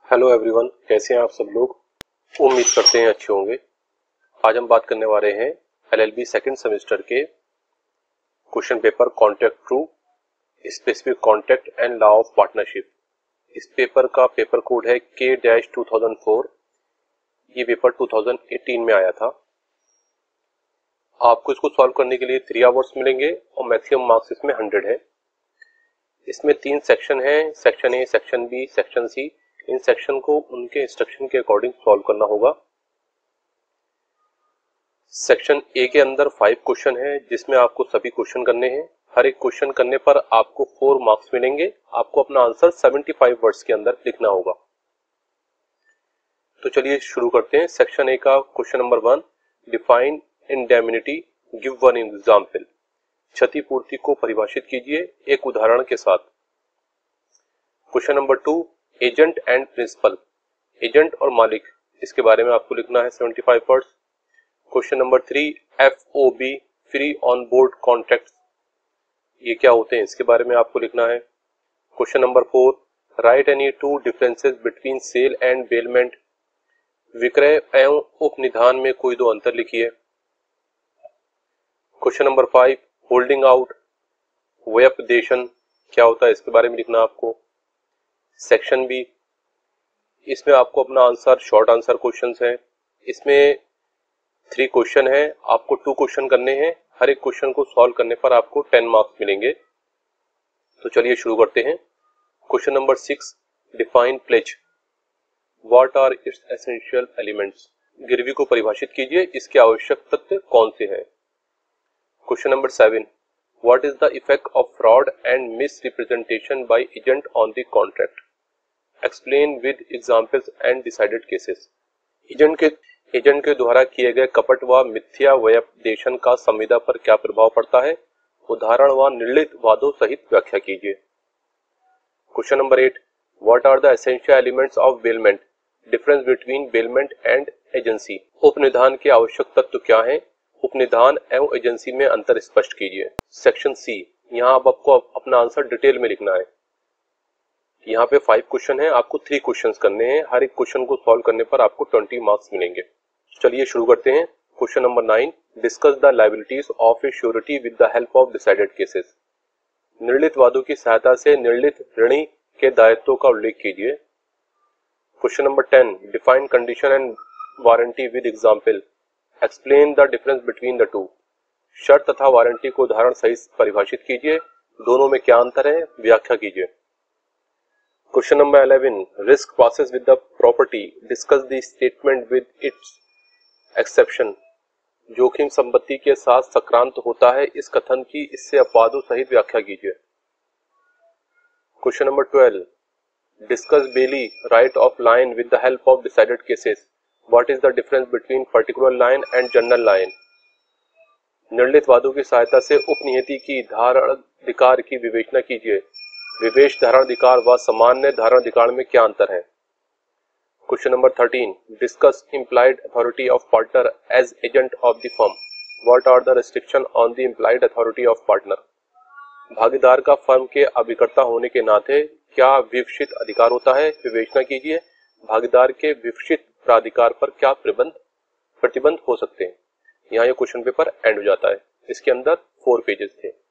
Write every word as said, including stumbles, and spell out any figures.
Hello everyone, कैसे हैं आप सब लोग। उम्मीद करते हैं अच्छे होंगे। आज हम बात करने वाले हैं एलएलबी सेकंड सेमेस्टर के question paper contract through specific contract and law of partnership. इस पेपर का पेपर कोड है K dash two thousand four. ये पेपर टू थाउजेंड एटीन में आया था। आपको इसको सॉल्व करने के लिए थ्री आवर्स मिलेंगे और मैक्सिमम मार्क्स इसमें हंड्रेड है। इसमें तीन सेक्शन हैं, section A, section B, section C. इन सेक्शन को उनके इंस्ट्रक्शन के अकॉर्डिंग सॉल्व करना होगा। सेक्शन ए के अंदर फाइव क्वेश्चन है जिसमें आपको सभी क्वेश्चन करने हैं। हर एक क्वेश्चन करने पर आपको फोर मार्क्स मिलेंगे। आपको अपना आंसर सेवेंटी फाइव वर्ड्स के अंदर लिखना होगा। तो चलिए शुरू करते हैं। सेक्शन ए का question number one, define indemnity, give one example. क्षतिपूर्ति को परिभाषित कीजिए एक उदाहरण के साथ। Question number two, agent and principal. Agent और मालिक, इसके बारे में आपको लिखना है seventy five words. Question number three, F O B, free on board contract. ये क्या होते हैं, इसके बारे में आपको लिखना है। Question number four, write any two differences between sale and bailment. विक्रय एवं उपनिधान में कोई दो अंतर लिखिए। Question number five, holding out, व्यपदेशन क्या होता है, इसके बारे में लिखना आपको। सेक्शन बी, इसमें आपको अपना आंसर, शॉर्ट आंसर क्वेश्चंस हैं। इसमें थ्री क्वेश्चन है, आपको टू क्वेश्चन करने हैं। हर एक क्वेश्चन को सॉल्व करने पर आपको टेन मार्क्स मिलेंगे। तो चलिए शुरू करते हैं। Question number six, define pledge, what are its essential elements. गिरवी को परिभाषित कीजिए, इसके आवश्यक तत्व कौन से हैं। Question number seven, what is the effect of fraud and misrepresentation by agent on the contract. Explain with examples and decided cases. Agent के एजेंट के द्वारा किए गए कपट व मिथ्या व्यपदेशन का संविदा पर क्या प्रभाव पड़ता है। उदाहरण व निर्णित वादों सहित व्याख्या कीजिए। Question number eight, what are the essential elements of bailment, difference between bailment and agency. उपनिधान के आवश्यक तत्व क्या हैं। उपनिधान एवं एजेंसी में अंतर स्पष्ट कीजिए। सेक्शन सी, यहाँ अब आपको अपना आंसर डिटेल में लिखना है। यहाँ पे फाइव क्वेश्चन है, आपको थ्री क्वेश्चंस करने हैं। हर एक क्वेश्चन को सॉल्व करने पर आपको ट्वेंटी मार्क्स मिलेंगे। चलिए शुरू करते हैं। Question number nine, discuss the liabilities of a surety with the help of decided cases. निर्णित वादों की सहायता से निर्णित ऋणी के दायित्वों का उल्लेख कीजिए। Question number ten, define condition and warranty with example. Explain the difference between the two. शर्त तथा वारंटी को उदाहरण सहित परिभाषित कीजिए। दोनों में क्या अंतर है, व्याख्या कीजिए। Question number eleven, risk passes with the property, discuss the statement with its exception. जोखिम संपत्ति के साथ संक्रांत होता है, इस कथन की इससे अपवादों सहित व्याख्या कीजिए। Question number twelve, discuss bailee right of lien with the help of decided cases. What is the difference between particular lien and general lien. निर्णित वादों की सहायता से उपनियति की धारणाधिकार की विवेचना कीजिए। विवेश धारणाधिकार व सामान्य धारणाधिकार में क्या अंतर है। Question number thirteen, discuss implied authority of partner as agent of the firm. What are the restriction on the implied authority of partner. भागीदार का फर्म के अभिकर्ता होने के नाते क्या विवक्षित अधिकार होता है, विवेचना कीजिए। भागीदार के विवक्षित प्राधिकार पर क्या प्रतिबंध प्रतिबंध हो सकते हैं। यहाँ ये क्वेश्चन पेपर एंड हो जाता है। इसके अंदर फोर पेजेस थे।